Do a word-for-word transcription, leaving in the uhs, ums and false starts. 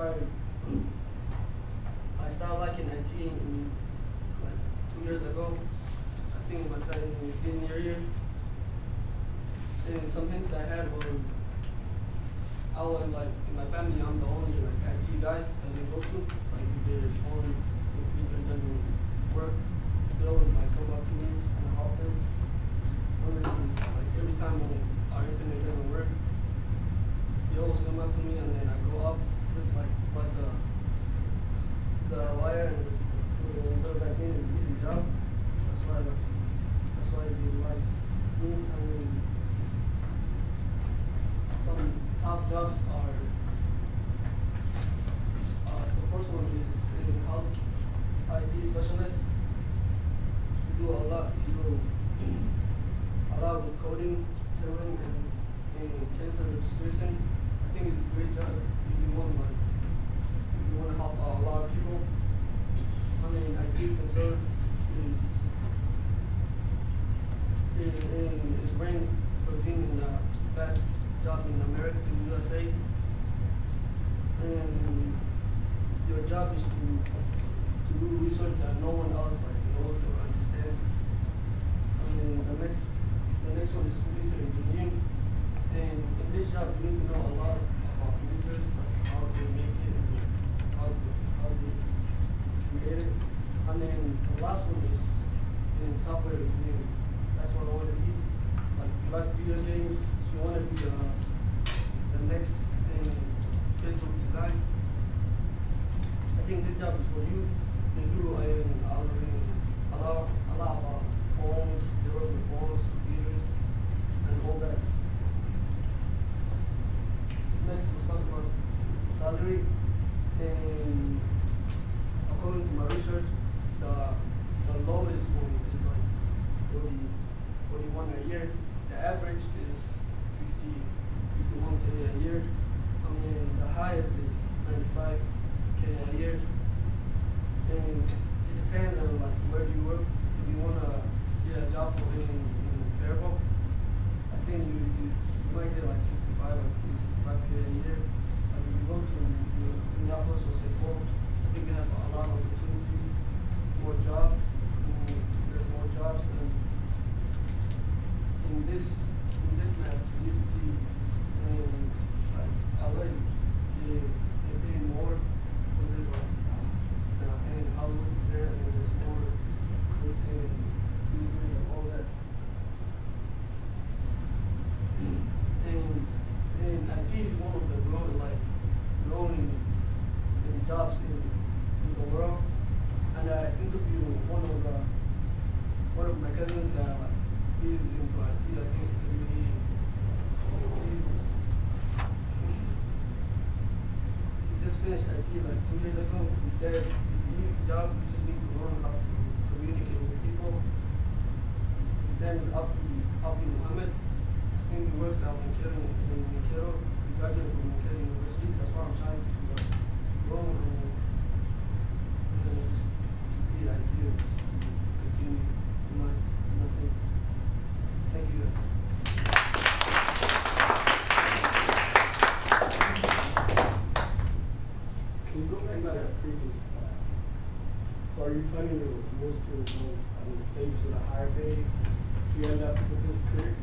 started I started liking I T in, like two years ago. I think it was in my senior year. And some hints I had was I was like in my family I'm the only like I T guy that they go to. Like if their phone computer doesn't work, they always like come up to me and I help them. And then, like every time when our internet doesn't work, they always come up to me and then I go up just like but the the wire and just put it back in is an easy job. That's why like, that's why they like me. I mean some top jobs are uh, the first one is in health I T specialist. You do a lot. You do a lot with coding, billing, and in cancer registration. I think it's a great job if you want like if you want to help uh, a lot of people. I mean, I T concern is is in is ranked thirteen in the best job in America, in U S A, and your job is to to do research that no one else like knows or understand. I mean, the next the next one is computer engineering, and in this job you need to know a lot about computers, like how they make it and how they, how they create it. And then the last one is in software engineering. That's what I want to be. Like if you like video games, you want to be uh, the next in Facebook design. I think this job is for you. They do a, a, a lot, a lot about phones, developing phones, computers, and all that. Next, let's talk about salary. And according to my research, the the lowest one is like forty, forty-one a year. The average is fifty, fifty-one K a year. I mean, the highest is ninety-five K a year. And it depends on like where do you work. If you wanna get a job for in, in Faribault, I think you, you, you might get like sixty-five or sixty-five K a year. Like if you go to Minneapolis or Saint Paul, I think they have a lot of opportunities, more jobs. There's more jobs, and in this in this map you can see um, like L A, they they pay more because it's like uh, and Hollywood is there, and there's more within music and all that. And and I T is one of the growing like growing in jobs in in the world. And I interviewed one of the one of my cousins that like he's into I T. I think he he's, he just finished I T like two years ago. He said it's an easy job. You just need to learn how to communicate with people. His name is Abdi Abdi Muhammad. I think he works out in Mankato. In Mankato. He graduated from Mankato University. That's why I'm trying to uh, go and, and just the idea is to continue my, my things. Thank you guys. Can you go back to that previous uh, so are you planning to move to those I mean, states with a higher pay if you end up with this career?